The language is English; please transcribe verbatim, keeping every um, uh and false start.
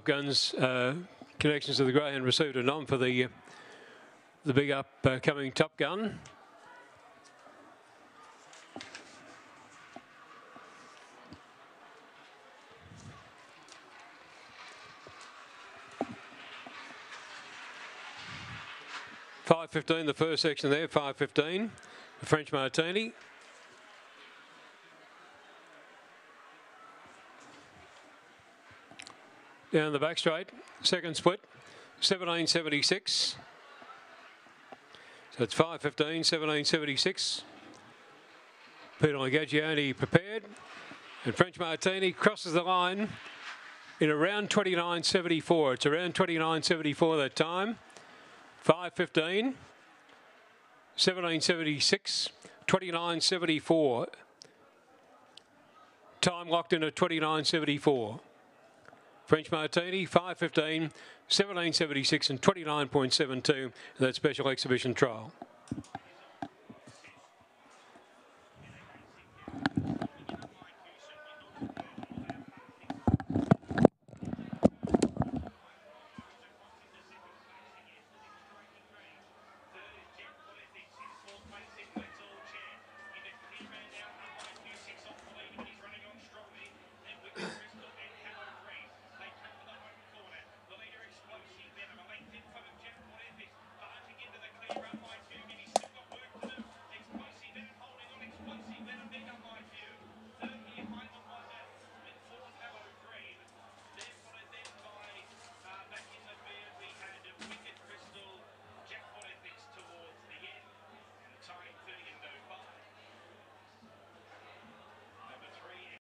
Guns uh, connections to the greyhound received a nom for the, uh, the big upcoming uh, Top Gun. five fifteen, the first section there, five fifteen, the French Martini. Down the back straight, second split, seventeen seventy-six. So it's five fifteen, seventeen seventy-six. Peter Gaggioni prepared. And French Martini crosses the line in around twenty-nine seventy-four. It's around twenty-nine seventy-four that time. five fifteen, seventeen seventy-six, twenty-nine seventy-four. Time locked in at twenty-nine seventy-four. French Martini, five fifteen, seventeen seventy-six and twenty-nine point seven two in that special exhibition trial.